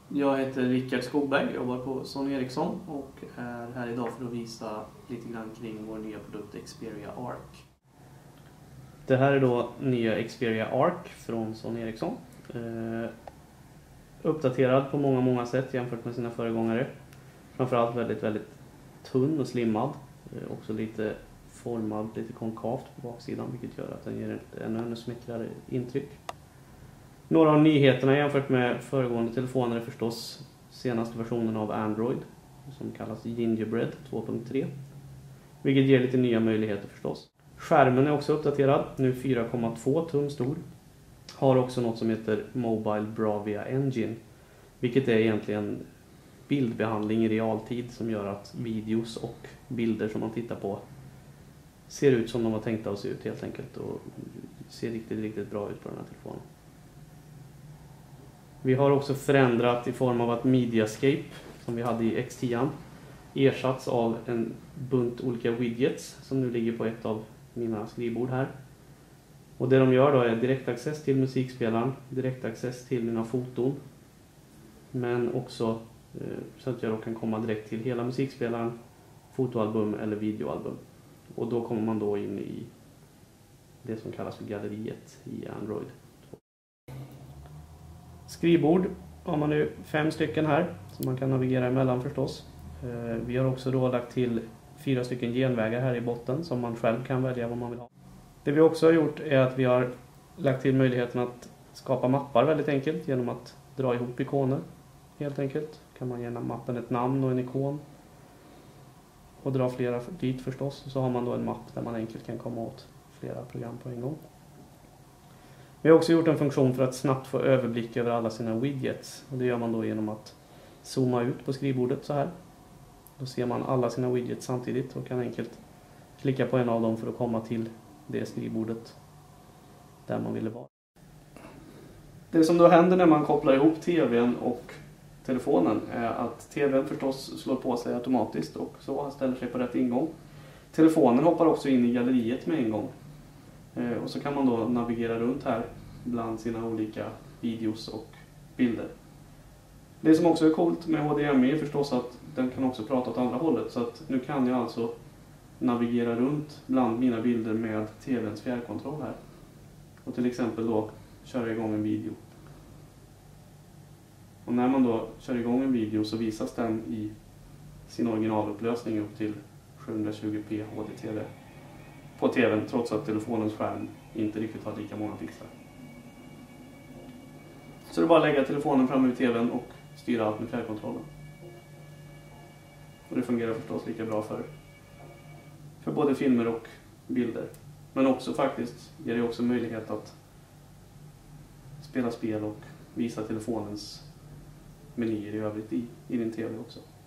Jag heter Rickard Skogberg, jobbar på Sony Ericsson och är här idag för att visa lite grann kring vår nya produkt Xperia Arc. Det här är då nya Xperia Arc från Sony Ericsson. Uppdaterad på många sätt jämfört med sina föregångare. Framförallt väldigt tunn och slimmad. Också lite formad, lite konkavt på baksidan, vilket gör att den ger ett ännu smickrare intryck. Några av nyheterna jämfört med föregående telefoner är förstås senaste versionen av Android som kallas Gingerbread 2.3, vilket ger lite nya möjligheter förstås. Skärmen är också uppdaterad, nu 4,2 tum stor. Har också något som heter Mobile Bravia Engine, vilket är egentligen bildbehandling i realtid som gör att videos och bilder som man tittar på ser ut som de var tänkta att se ut helt enkelt och ser riktigt bra ut på den här telefonen. Vi har också förändrat i form av att Mediascape som vi hade i X10 ersatts av en bunt olika widgets som nu ligger på ett av mina skrivbord här. Och det de gör då är direktaccess till musikspelaren, direktaccess till mina foton, men också så att jag då kan komma direkt till hela musikspelaren, fotoalbum eller videoalbum. Och då kommer man då in i det som kallas för galleriet i Android. Skrivbord har man nu 5 stycken här som man kan navigera emellan förstås. Vi har också då lagt till 4 stycken genvägar här i botten som man själv kan välja vad man vill ha. Det vi också har gjort är att vi har lagt till möjligheten att skapa mappar väldigt enkelt genom att dra ihop ikoner. Helt enkelt kan man ge mappen ett namn och en ikon och dra flera dit förstås. Så har man då en mapp där man enkelt kan komma åt flera program på en gång. Vi har också gjort en funktion för att snabbt få överblick över alla sina widgets. Och det gör man då genom att zooma ut på skrivbordet så här. Då ser man alla sina widgets samtidigt och kan enkelt klicka på en av dem för att komma till det skrivbordet där man ville vara. Det som då händer när man kopplar ihop tvn och telefonen är att tvn förstås slår på sig automatiskt och så ställer sig på rätt ingång. Telefonen hoppar också in i galleriet med en gång. Och så kan man då navigera runt här bland sina olika videos och bilder. Det som också är coolt med HDMI är förstås att den kan också prata åt andra hållet. Så att nu kan jag alltså navigera runt bland mina bilder med tvns fjärrkontroll här. Och till exempel då köra igång en video. Och när man då kör igång en video så visas den i sin originalupplösning upp till 720p HD-TV på tvn, trots att telefonens skärm inte riktigt har lika många pixlar. Så det är bara att lägga telefonen fram vid tvn och styra allt med fjärrkontrollen. Och det fungerar förstås lika bra för både filmer och bilder. Men också faktiskt ger det också möjlighet att spela spel och visa telefonens menyer i övrigt i din tv också.